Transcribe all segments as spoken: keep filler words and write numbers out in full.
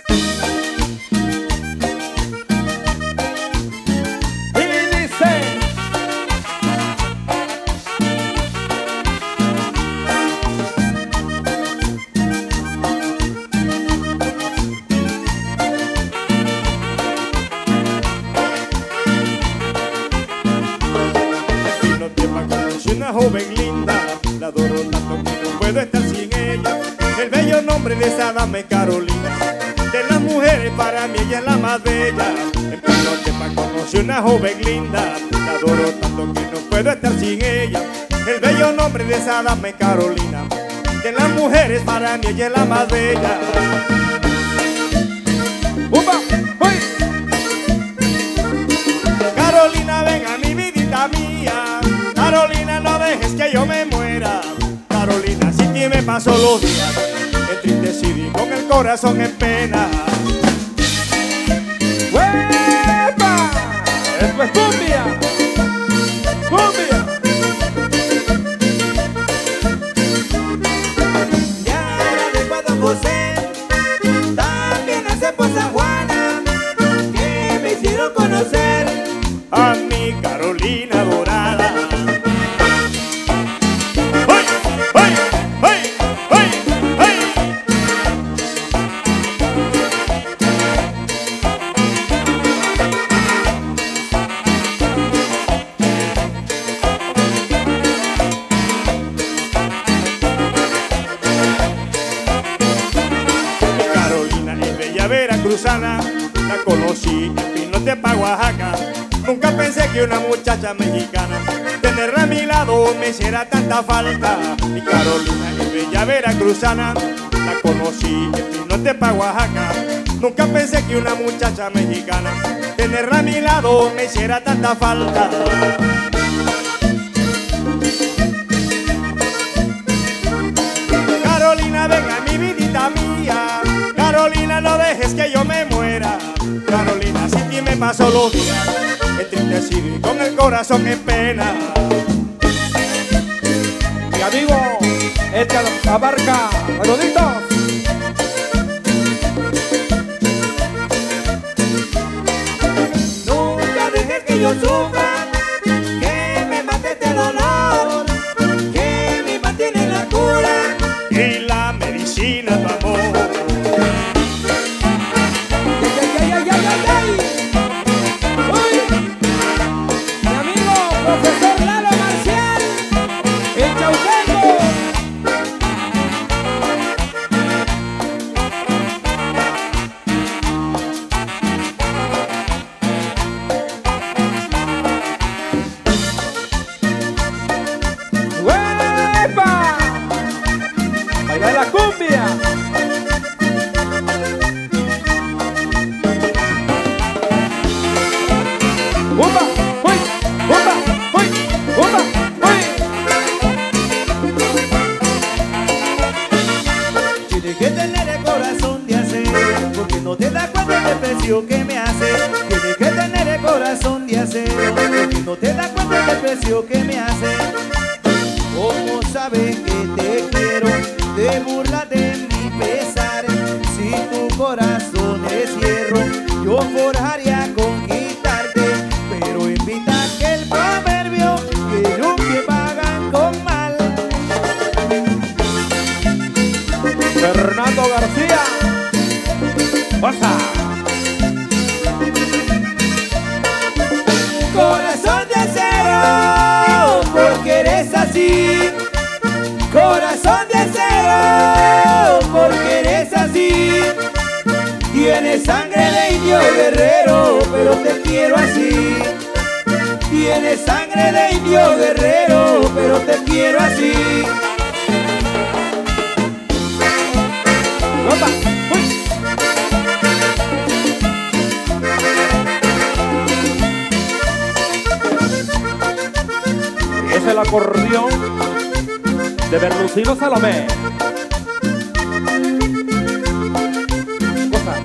Una joven linda, la adoro tanto que no puedo estar sin ella. El bello nombre de esa dama es Carolina. De las mujeres para mí ella es la más bella. En pleno tema conocí una joven linda, la adoro tanto que no puedo estar sin ella. El bello nombre de esa dama es Carolina. De las mujeres para mí ella es la más bella. ¡Upa! ¡Uy! Carolina, ven a mi vidita mía. Carolina, no dejes que yo me muera. Carolina, sin ti me paso los días entristecido y con el corazón en pena. ¡Huepa! ¡Esto es cumbia! ¡Cumbia! Ya de Guado José, también hace por San Juana, que me hicieron conocer a mi Carolina dorada. Veracruzana, la conocí en Pinote pa' Oaxaca. Nunca pensé que una muchacha mexicana tenerla a mi lado me hiciera tanta falta. Mi Carolina es bella veracruzana, la conocí en Pinote pa' Oaxaca. Nunca pensé que una muchacha mexicana tenerla a mi lado me hiciera tanta falta. Carolina, ven a mi vidita mía. Carolina, no dejes que yo me muera. Carolina, sin ti me paso los días entristecido y con el corazón en pena. Mi amigo Edgar Abarca, saluditos. Nunca dejes que yo sufra, que me mate este dolor, que me mantiene la cura y la medicina tu amor. ¡Baila la cumbia! ¡Upa! ¡Uy! ¡Upa! ¡Uy! ¡Upa! ¡Uy! Tienes que tener el corazón de acero, porque no te das cuenta del precio que me hace. Tienes que tener el corazón de acero, porque no te das cuenta del precio que me hace. ¿Cómo sabes que te quiero? Te burlas de mi pesar. Si tu corazón es hierro, yo forjaría conquistarte. Pero invita que el proverbio que un pie pagan con mal. Fernando García. ¡Pasa! Corazón de acero, porque eres así. Corazón de acero, porque eres así. Tienes sangre de indio guerrero, pero te quiero así. Tienes sangre de indio guerrero, pero te quiero así. ¡Opa! ¡Uy! Es el acordeón de Berluscino Salomé. Cosa.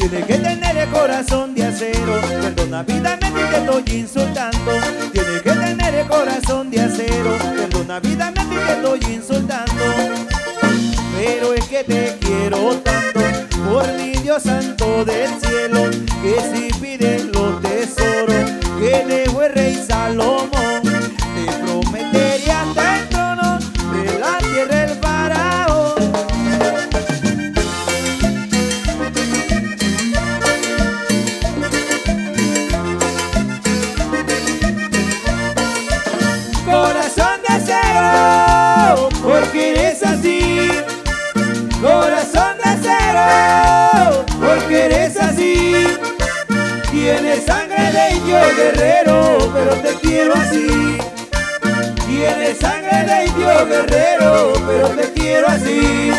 Tienes que tener el corazón de acero. Perdona vida, me te estoy insultando. Tienes que tener el corazón de acero. Perdona vida, me te estoy insultando. Pero es que te quiero tanto, por mi Dios santo del cielo, que si pides los tesoros que dejó el rey Salomón, te prometería hasta el trono de la tierra el faraón. Corazón de acero, porque eres así. Corazón de acero, porque eres así. Tienes sangre de indio guerrero, pero te quiero así. Tienes sangre de indio guerrero, pero te quiero así.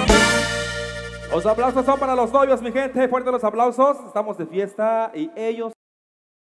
Los aplausos son para los novios, mi gente. Fuerte los aplausos. Estamos de fiesta y ellos